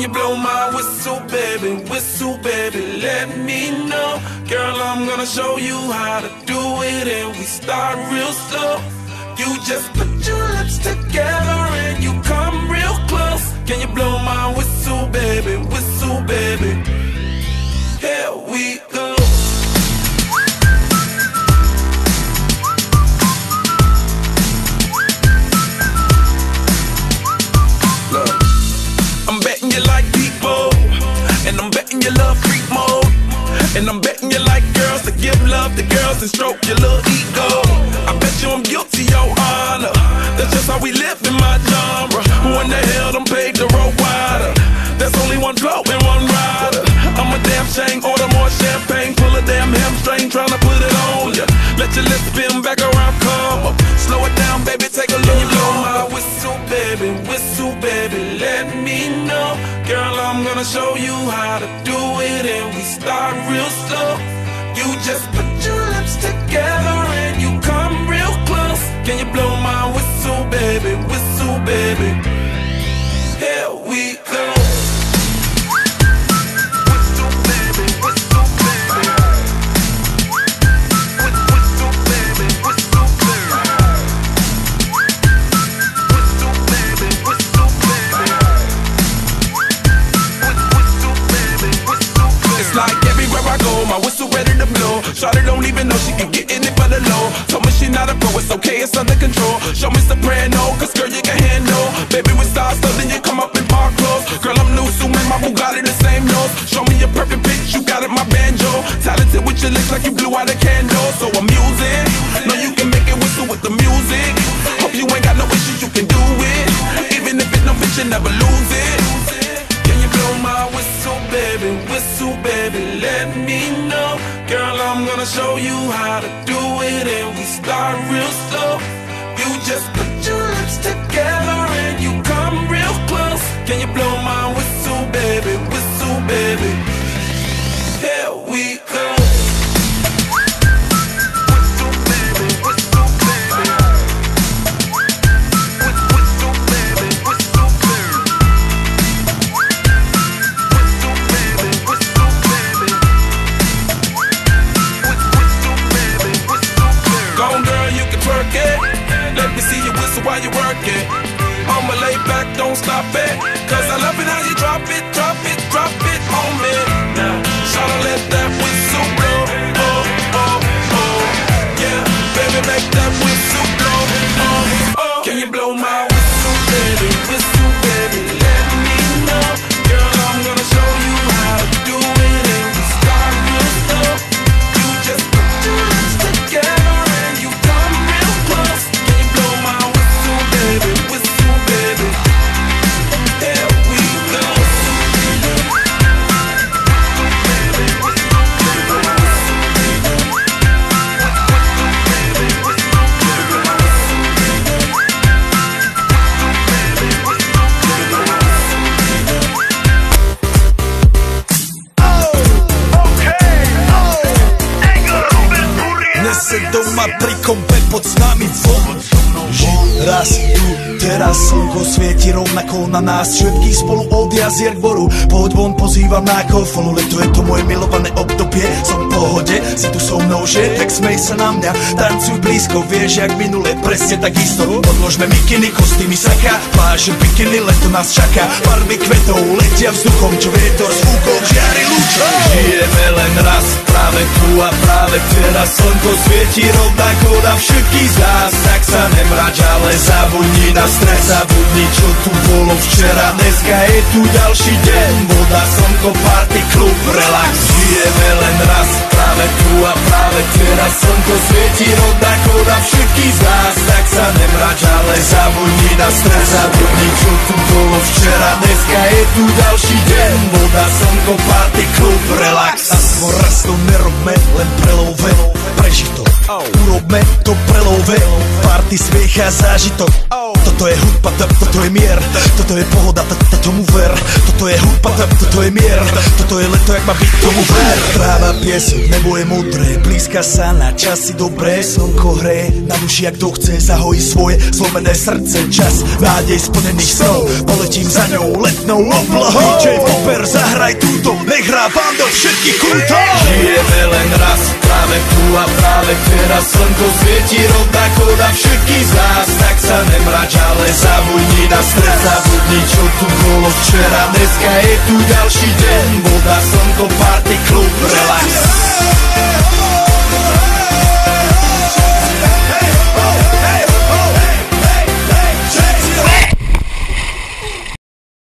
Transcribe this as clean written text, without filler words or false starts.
you blow my whistle, baby, let me know. Girl, I'm gonna show you how to do it, and we start real slow. You just put your lips together and you come real close. Can you blow my whistle, baby, here we go. Look, I'm betting you like people, and I'm betting you love freak mode, and I'm betting you like girls to give love to girls and stroke your little ego. I bet you I'm guilty, your honor. That's just how we live in my genre. Who in the hell done paved the road wider? There's only one blow and one rider. I'm a damn shame, order more champagne, pull a damn hamstring, tryna put it on ya. Let your lips spin back around, come up. Slow it down, baby, take a look. You blow my whistle, baby, let me know. Girl, I'm gonna show you how to do it, and we start real slow. You just put your lips together and you come real close. Can you blow my whistle, baby, here we go. My whistle ready to blow. Shawty don't even know she can get in it for the low. Told me she not a pro, it's okay, it's under control. Show me soprano, cause girl you can handle. Baby with stars, so then you come up in park clothes. Girl I'm new, so man, my Bugatti the same nose. Show me a perfect pitch, you got it, my banjo. Talented with your lips like you blew out a candle. So I'm using, know you can make it whistle with the music. Hope you ain't got no issues, you can do it. Even if it no bitch, you never lose it. Can you blow my whistle, baby, let me know. Girl, I'm gonna show you how to do it, and we start real slow. You just put your lips together and you come real close. Can you blow my whistle, baby, here we go. Let me see you whistle while you work it. I'ma lay back, don't stop it, cause I love it how you drop it on me. Now, shawty let that whistle blow. Oh, oh, oh, yeah, baby make that whistle blow. Oh, oh, can you blow my whistle, baby, let me know. Girl, I'm gonna show you how to do it, and we start real slow. You just put your lips together and you come real close. Baby, there we go. Dnes se doma pri kompe pod s nami von. Raz tu, teraz slnko svieti rovnako na nás všetkých spolu od jazier k boru. Poď von, pozývam na golfonu, leto je to moje milované obdobie. Som v pohode, si tu so mnou, že? Tak smej sa na mňa, tancuj blízko, vieš jak minule, presne takisto. Odložme mikiny, kostýmy, saka, pláže, bikiny, leto nás čaká. Farby kvetov letia vzduchom, čo vietor s fúkom žiari lúčom. Žijeme len raz, práve tu a práve teraz slnko svieti rovnako na všetkých z nás. Tak sa nemrač, ale zabudni na stres, zabudni čo tu bolo včera. Dneska je tu ďalší deň, voda, slnko, party, klub, relax. Žijeme len raz, práve tu a práve teraz slnko svieti rovnako na všetkých z nás. Tak sa nemrač, ale zabudni na stres, zabudni čo tu bolo včera. Dneska je tu ďalší deň, voda, slnko, party, klub, relax. Aspoň raz to nerobme, len pre love, preži to, urobme to pre love. sladký smiech a zážitok. Toto je hudba, toto je mier, toto je pohoda, tomu ver. Toto je hudba, toto je mier, toto je leto, jak má byť, tomu ver. Tráva, piesok, nebo je modré, blízka sa na časy dobré. Slnko hreje na duši, jak kto chce, zahojí svoje zlomené srdce. Čas nádej splnených snov, poletím za ňou letnou oblohou. DJ Popper, zahraj túto, nech hrá vám do všetkých kútov. Žijeme len raz, práve tu a práve teraz. Slnko svieti rovnako na všetkých z nás, tak sa nemrač, ale zabudni na stres, zabudni, čo tu bolo včera. Dneska je tu ďalší deň, voda, slnko, party, klub, relax.